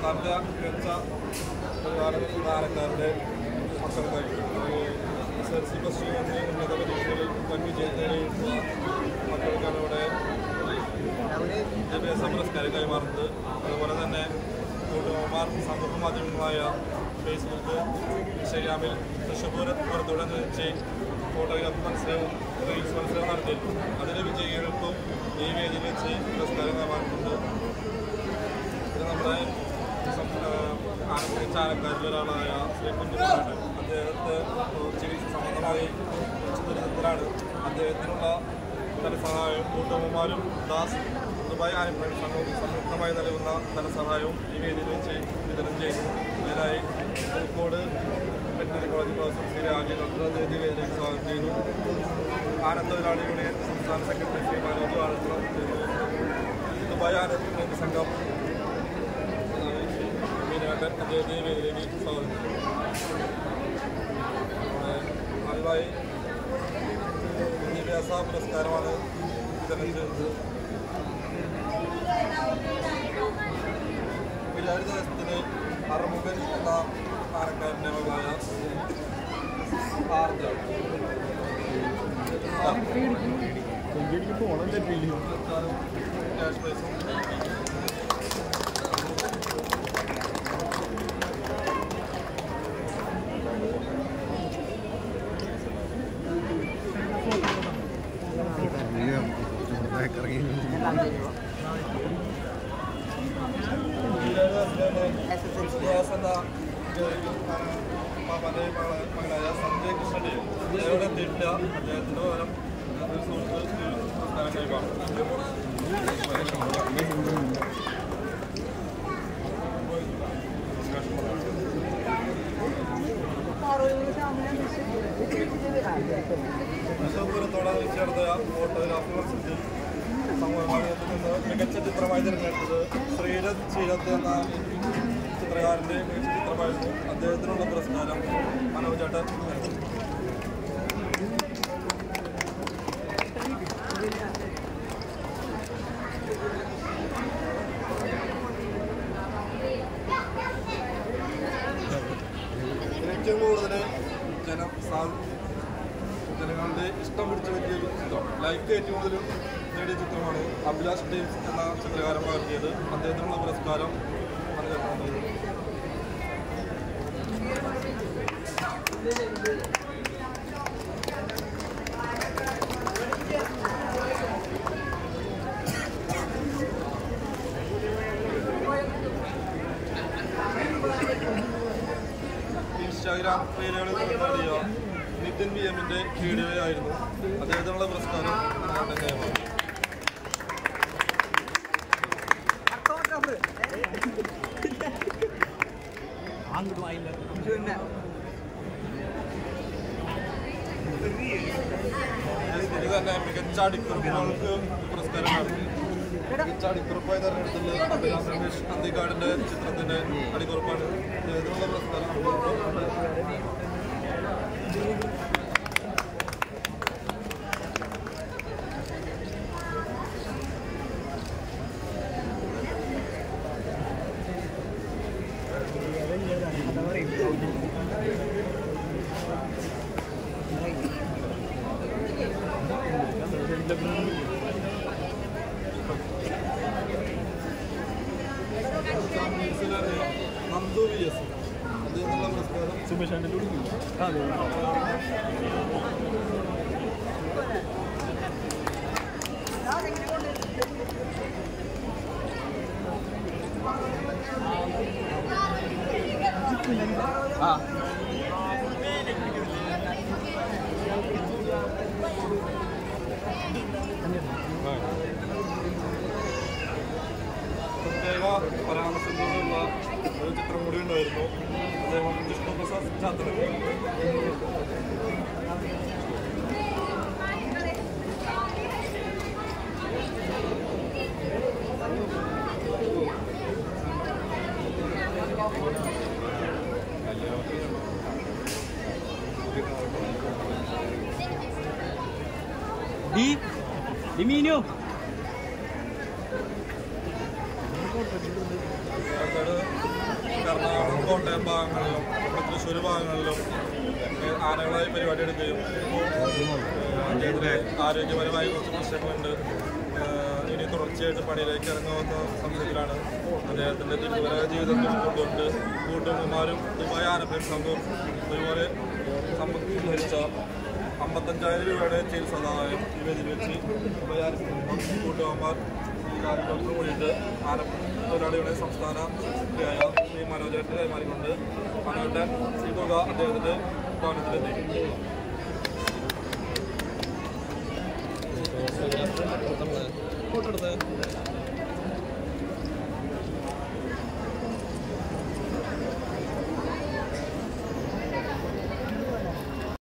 സംസ്ഥാനത്തെ മികച്ച താരക്കാരുടെ മക്കൾക്കായി SSLC പ്ലസ് ടു എന്നീ ഉന്നത പരീക്ഷകളിൽ വൻ വിജയം നേടിയിട്ടുള്ള മക്കൾക്കാണ് ഇവിടെ വിദ്യാഭ്യാസ പുരസ്കാരം കൈമാറുന്നത്. അതുപോലെ തന്നെ കൂട്ടുമാർ സമൂഹ മാധ്യമങ്ങളായ ഫേസ്ബുക്ക്, ഇൻസ്റ്റഗ്രാമിൽ തൃശ്ശൂർ പൂരത്തോടനുബന്ധിച്ച് ഫോട്ടോഗ്രാഫി മത്സരവും റീൽസ് മത്സരവും നടത്തിയിരുന്നു. അതിലെ വിജയികൾക്കും ഈ വേദിയിൽ വെച്ച് പുരസ്കാരം കൈമാറുന്നുണ്ട്. ഇത് നമ്മുടെ ആരോഗ്യ ചാലക്കാരിലൊരാളായ ശ്രീ കുഞ്ഞുമാണ്. അദ്ദേഹത്തെ ചികിത്സ സംബന്ധമായി ദുരിതത്തിലാണ്. അദ്ദേഹത്തിനുള്ള ധനസഹായവും കൂട്ടുമ്മമാരും ദാസ് ദുബായ് ആനിമൽ സംയുക്തമായി നൽകുന്ന ധനസഹായവും ഈ വേദിയിൽ വെച്ച് വിതരണം ചെയ്തു. ഇതിനായി Kozhikode veterinary college professor Shri Rajeev അദ്ദേഹത്തെ വേദിയിലേക്ക് സ്വാഗതം ചെയ്തു. ആനന്ദൊരാളി യൂണിയൻ സംസ്ഥാന സെക്രട്ടറി ശ്രീ മനോജ് ആലപ്പുഴ, ദുബായ് ആനന്ദ സംഘം അദ്ദേഹത്തെ വേദിയിലേക്ക് സ്വാഗതം ചെയ്തു. ആദ്യമായി വിദ്യാഭ്യാസ പുരസ്കാരമാണ് വിതരണം ചെയ്തത്. വിചാരിത ദിവസത്തിന് അറുമുഖൻ എന്ന ആനക്കാരൻ്റെ മകളായ ആർദ്ര ക്യാഷ് പ്രൈസും മകനായ സഞ്ജയ് കൃഷ്ണന്റെയും അദ്ദേഹം എത്തിയിട്ടില്ല. അദ്ദേഹത്തിൻ്റെ പകരം ഒരു സുഹൃത്ത് പുരസ്കാരം കൈമാറും. തൃശ്ശൂരത്തോടനുബന്ധിച്ച് നടത്തിയ ഫോട്ടോഗ്രാഫി മത്സരത്തിൽ സമൂഹമാധ്യമത്തിൽ നിന്ന് മികച്ച ചിത്രമായി തിരഞ്ഞെടുത്തത് ശ്രീരഥ് ശീലത്ത് എന്ന ചിത്രകാരൻ്റെ മികച്ച ചിത്രമായിരുന്നു. അദ്ദേഹത്തിനുള്ള പുരസ്കാരം മനോജ് ചേട്ടൻ എടുത്തു. ഏറ്റവും കൂടുതൽ ജനങ്ങളുടെ ഇഷ്ടം പിടിച്ചു പറ്റിയൊരു ചിത്രം, ലൈക്ക് ഏറ്റവും കൂടുതൽ നേടിയ ചിത്രമാണ് അഭിലാഷ് ഡെയിംസ് എന്ന ചിത്രകാരൻ പകർത്തിയത്. അദ്ദേഹത്തിനുള്ള പുരസ്കാരം ഇൻസ്റ്റാഗ്രാം റീലുകളിൽ നേടിയ നിതിൻ VM-ന്റെ വീഡിയോ ആയിരുന്നു. അദ്ദേഹത്തിനുള്ള പുരസ്കാരം കൈമാറി. ഇത് തന്നെ മികച്ച അടിക്കുറിപ്പുകൾക്ക് പുരസ്കാരം നൽകി. മികച്ച അടിക്കുറിപ്പായി തെരഞ്ഞെടുത്തുള്ള അഭിലാം രമേശ് അന്തിക്കാടിൻ്റെ ചിത്രത്തിൻ്റെ അടിക്കുറിപ്പാണ്. ഇതിനുള്ള പുരസ്കാരം നന്ദു VS അദ്ദേഹത്തിനുള്ള പുരസ്കാരം സുമേഷാൻ്റെ പ്രത്യേക പരാമർശത്തോടുള്ള ഒരു ചിത്രം കൂടി ഉണ്ടായിരുന്നു. അദ്ദേഹം ജിഷ്ണു പ്രസാദ് ഛാത്ര. Dimino. Ada എറണാകുളം കോട്ടയം ഭാഗങ്ങളിലും തൃശ്ശൂർ ഭാഗങ്ങളിലും ആനകളായി പരിപാടി എടുക്കുകയും അദ്ദേഹത്തിന് ആരോഗ്യപരമായി കുറച്ച് പ്രശ്നങ്ങളുണ്ട്. ഇനി തുടർച്ചയായിട്ട് പണിയിലേക്ക് ഇറങ്ങാവുന്ന സമയത്തിലാണ് അദ്ദേഹത്തിൻ്റെ തിരുവര ജീവിതം കൊണ്ടുകൊണ്ട് കൂട്ടുകാരും ദുബായ് ആനപ്രേമ സംഘവും ഒരുപോലെ സംഭരിച്ച 55,000 രൂപയുടെ ചികിത്സ സഹായം ഇവരിൽ വെച്ച് ദുബായ് ആനപ്രേമ കൂട്ടുകാർ കാര്യങ്ങൾക്ക് കൂടിയിട്ട് ആനത്തൊഴിലാളിയുടെ സംസ്ഥാന സെക്രട്ടറിയായ ശ്രീ മനോജേട്ടൻ കൈമാറിക്കൊണ്ട് മനോജൻ ഈ തുക അദ്ദേഹത്തിൻ്റെ ഭവനത്തിലെത്തി.